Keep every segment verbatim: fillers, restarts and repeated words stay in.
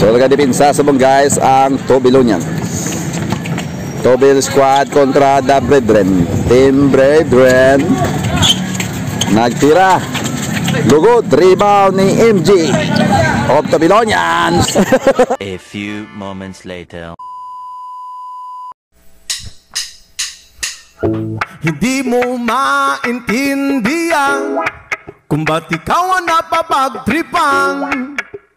So nagka-depensa sa mga guys ang Tobilonian. Tobil squad kontra The Brethren. Team Brethren nagtira. Lugod, rebound ni M G of Tobilonians. A few moments later. Hindi mo maintindihan kung ba't ikaw ang napapagtripang.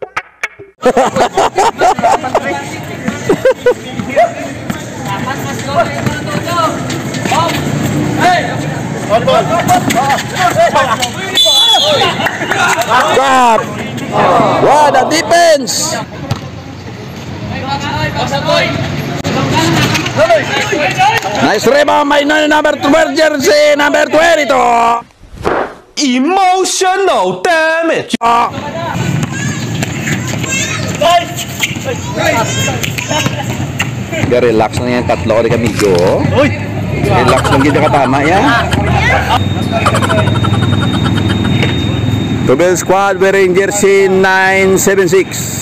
Grab! What a defense! Nice rebound by number two jersey, number twenty to. Emotional damage. Oh. Relax na yan, tatlo ulit kami go. Relax lang gina katama yan. Tobel squad wearing jersey nine seven six.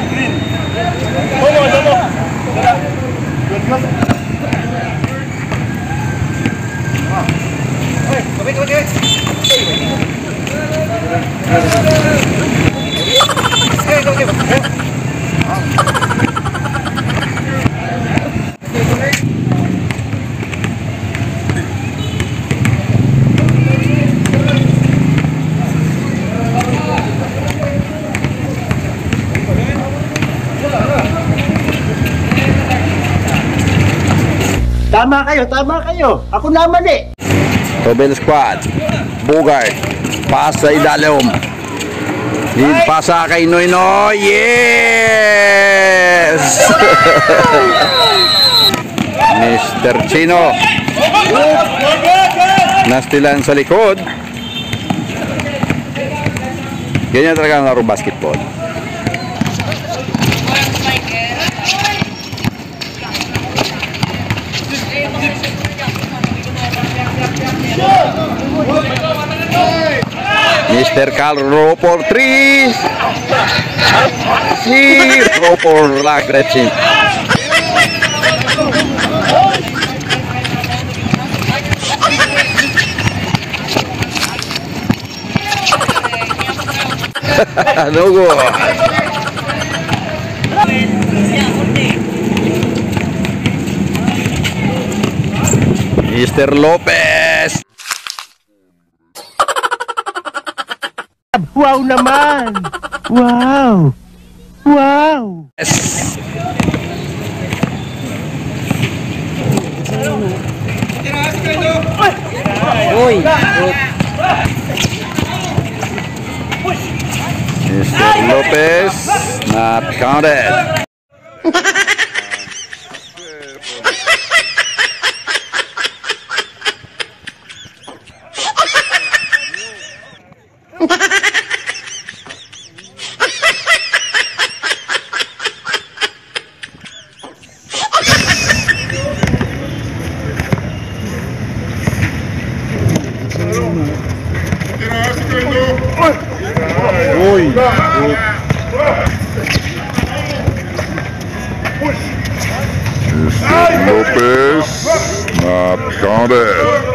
Tama kayo, tama kayo. Ako naman eh. Tobel squad. Bogart. Pass sa Idalom. Lead pasa kay Noy Noy. Yes! Mister Chino. Nastilan sa likod. Ganyan talaga ang laro basketball. Mister Carlo for three. Zero for Lagretsin. No go. Mister Lopez. Wow naman! Wow! Wow! Yes. Uy! Mister Lopez not counted. Uy! Mister Lopez not counted.